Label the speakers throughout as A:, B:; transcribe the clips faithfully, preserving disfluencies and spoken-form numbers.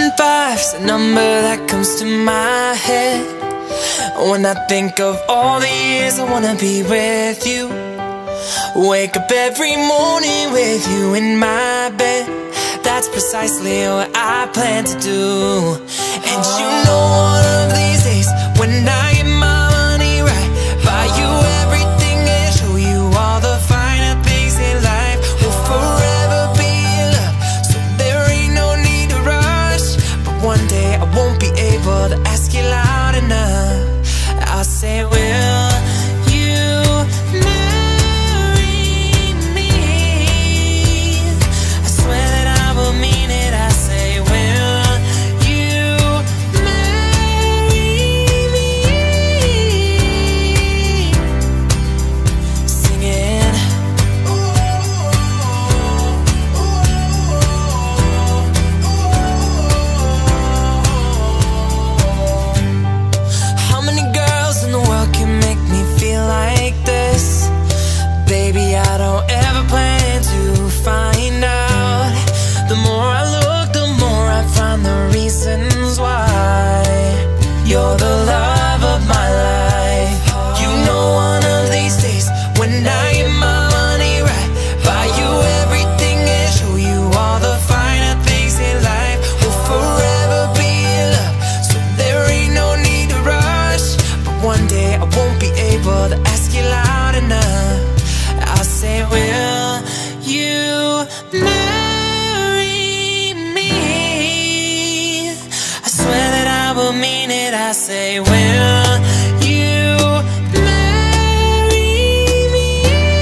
A: five's a number that comes to my head when I think of all the years I wanna be with you. Wake up every morning with you in my bed. That's precisely what I plan to do. And you know one of these days, when I get my money right, buy you everything and show you all the finer things in life. We'll forever be in love, so there ain't no need to rush. But one day I won't be able to ask you loud enough. I'll say, will you marry me? I swear that I will mean it. I say, will you marry me? Singing. How many girls in the world can make me feel like this? Baby, I don't ever plan to find out. The more I look, the more I find the reasons why you're the love of my life. You know one of these days, when I get my money right, buy you everything and show you all the finer things in life. We'll forever be in love, so there ain't no need to rush. But one day I won't be able to ask you loud enough. I'll say, will you marry me? I swear that I will mean it. I say, will you marry me?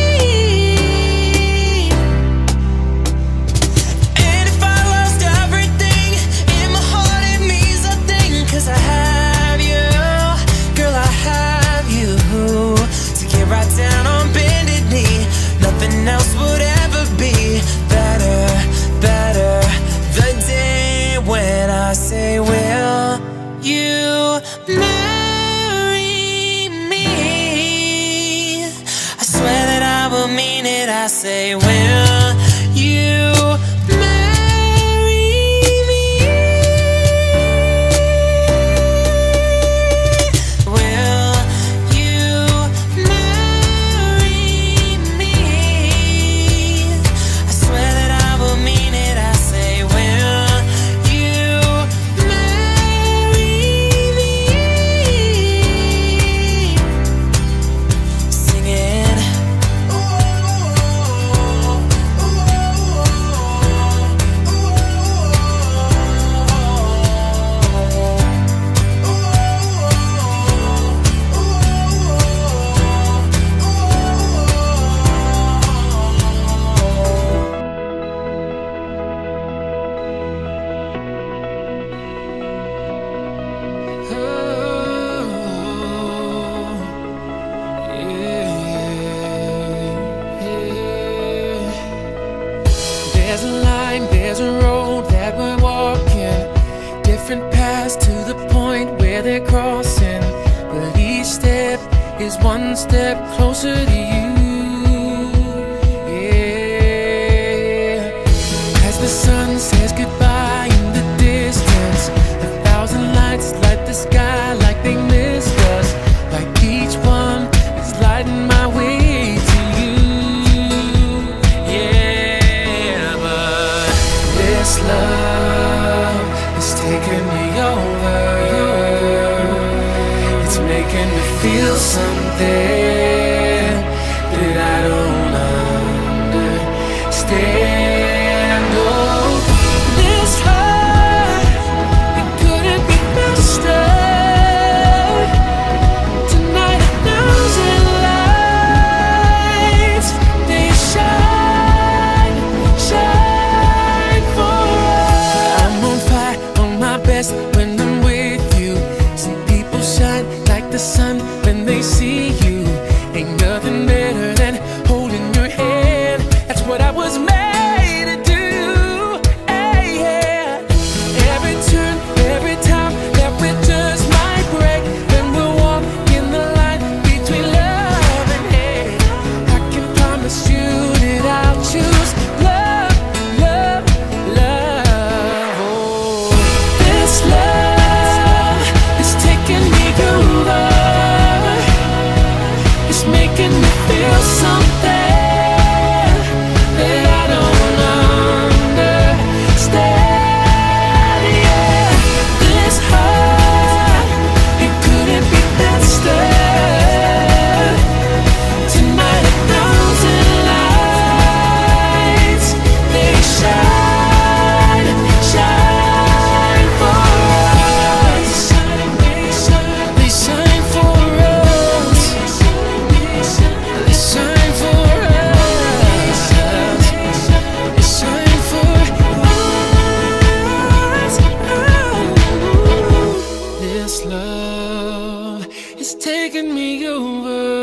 A: And if I lost everything in my heart, it means nothing, 'cause I have you. Girl, I have you to get right down on bended knee. Nothing else would ever be better, better. The day when I say, will you marry me? I swear that I will mean it. I say, will you marry me? Will you marry me? I swear that I will mean it. I say, will you marry me? Singing.
B: There's a line, there's a road that we're walking, different paths to the point where they're crossing. But each step is one step closer to you. Yeah. As the sun says goodbye in the distance, a thousand lights light the sky like they missed us. Like each one is lighting my way to you. This love is taking me over. It's making me feel something that I don't understand. Oh, this heart, it couldn't be mastered. Tonight a thousand lights, they shine, shine for us. I'm on fire, on my best when I'm with you. Some people shine like the sun when they see you. Ain't nothing better than holding your hand. That's what I was made to do. Hey, yeah. Every turn, every time that we just might break, then we'll walk in the line between love and hate. I can promise you that I'll choose love, love, love. Oh. is taking me over.